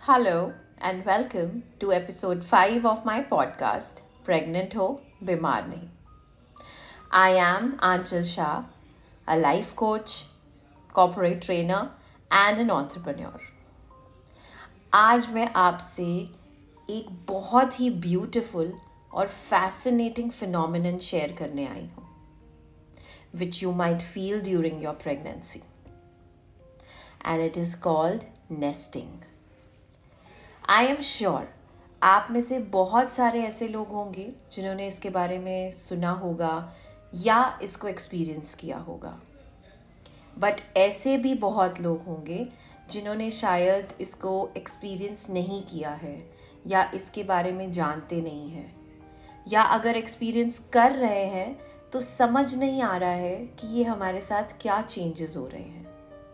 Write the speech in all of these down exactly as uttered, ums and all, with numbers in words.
Hello and welcome to episode five of my podcast, Pregnant Ho, Bimar Nahi. I am Aanchal Shah, a life coach, corporate trainer and an entrepreneur. आज मैं आपसे एक बहुत ही beautiful और fascinating phenomenon share करने आई हूँ, which you might feel during your pregnancy. And it is called nesting. I am sure आप में से बहुत सारे ऐसे लोग होंगे जिन्होंने इसके बारे में सुना होगा या इसको एक्सपीरियंस किया होगा, बट ऐसे भी बहुत लोग होंगे जिन्होंने शायद इसको एक्सपीरियंस नहीं किया है या इसके बारे में जानते नहीं हैं, या अगर एक्सपीरियंस कर रहे हैं तो समझ नहीं आ रहा है कि ये हमारे साथ क्या चेंजेस हो रहे हैं.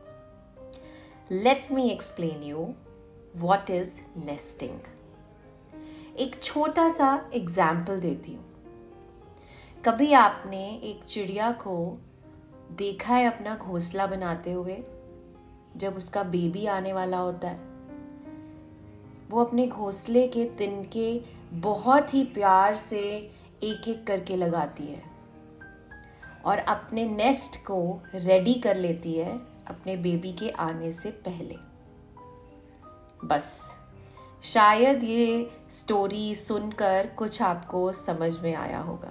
Let me explain you What is nesting? एक छोटा सा एग्जाम्पल देती हूँ. कभी आपने एक चिड़िया को देखा है अपना घोंसला बनाते हुए जब उसका बेबी आने वाला होता है? वो अपने घोंसले के तिनके बहुत ही प्यार से एक एक करके लगाती है और अपने नेस्ट को रेडी कर लेती है अपने बेबी के आने से पहले. बस शायद ये स्टोरी सुनकर कुछ आपको समझ में आया होगा.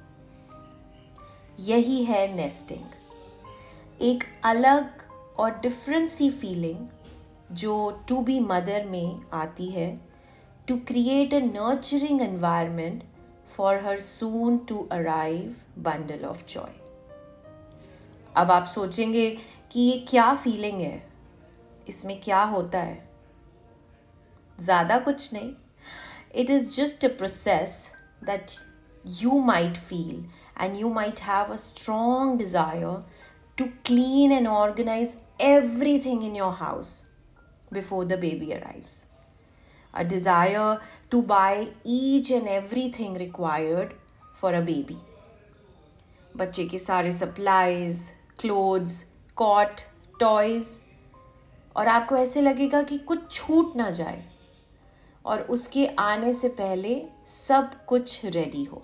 यही है नेस्टिंग. एक अलग और डिफरेंट सी फीलिंग जो टू बी मदर में आती है to create a nurturing environment for her soon to arrive bundle of joy. अब आप सोचेंगे कि ये क्या फीलिंग है, इसमें क्या होता है? ज़्यादा कुछ नहीं. It is just a process that you might feel and you might have a strong desire to clean and organize everything in your house before the baby arrives. A desire to buy each and everything required for a baby. बच्चे के सारे supplies, clothes, cot, toys, और आपको ऐसे लगेगा कि कुछ छूट ना जाए और उसके आने से पहले सब कुछ रेडी हो.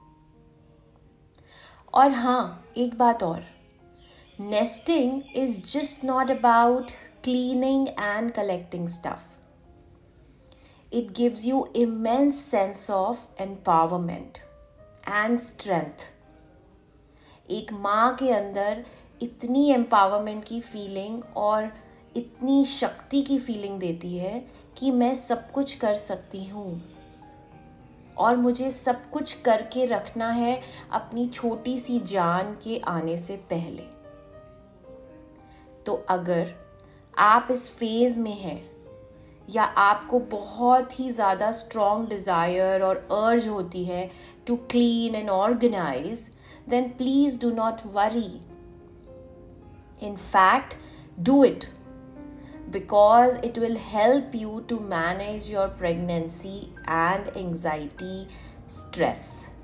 और हाँ, एक बात और, nesting is just not about cleaning and collecting stuff. It gives you immense sense of empowerment and strength. एक माँ के अंदर इतनी एम्पावरमेंट की फीलिंग और इतनी शक्ति की फीलिंग देती है कि मैं सब कुछ कर सकती हूँ और मुझे सब कुछ करके रखना है अपनी छोटी सी जान के आने से पहले. तो अगर आप इस फेज में हैं या आपको बहुत ही ज़्यादा स्ट्रॉन्ग डिज़ायर और अर्ज होती है to clean and organise, then please do not worry. In fact, do it. Because it will help you to manage your pregnancy and anxiety, stress.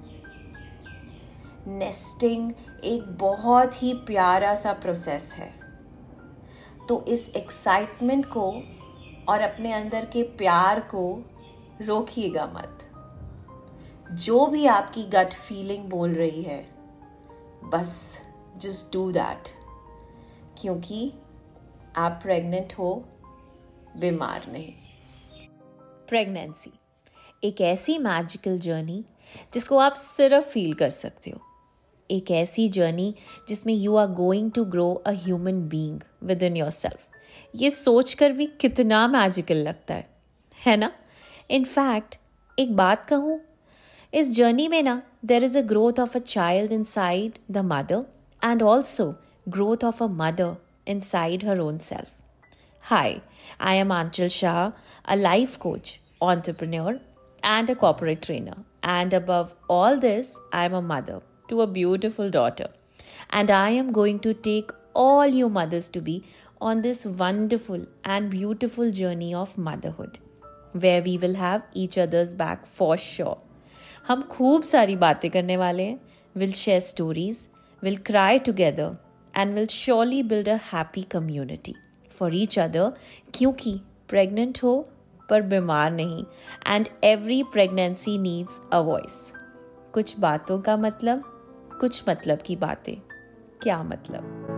Nesting एक बहुत ही प्यारा सा प्रोसेस है. तो इस एक्साइटमेंट को और अपने अंदर के प्यार को रोकिएगा मत. जो भी आपकी गट फीलिंग बोल रही है, बस just do that. क्योंकि आप प्रेग्नेंट हो, बीमार नहीं. प्रेगनेंसी एक ऐसी मैजिकल जर्नी जिसको आप सिर्फ फील कर सकते हो. एक ऐसी जर्नी जिसमें you are going to grow a human being within yourself. ये सोचकर भी कितना मैजिकल लगता है, है ना? इनफैक्ट एक बात कहूँ, इस जर्नी में ना there is a growth of a child inside the mother and also growth of a mother inside her own self. Hi, I am Aanchal Shah, a life coach, entrepreneur, and a corporate trainer. And above all this, I am a mother to a beautiful daughter. And I am going to take all you mothers to be on this wonderful and beautiful journey of motherhood, where we will have each other's back for sure. हम खूब सारी बातें करने वाले हैं. We'll share stories, we'll cry together, and will surely build a happy community for each other. क्योंकि pregnant हो, पर बीमार नहीं। And every pregnancy needs a voice. कुछ बातों का मतलब, कुछ मतलब की बातें। क्या मतलब?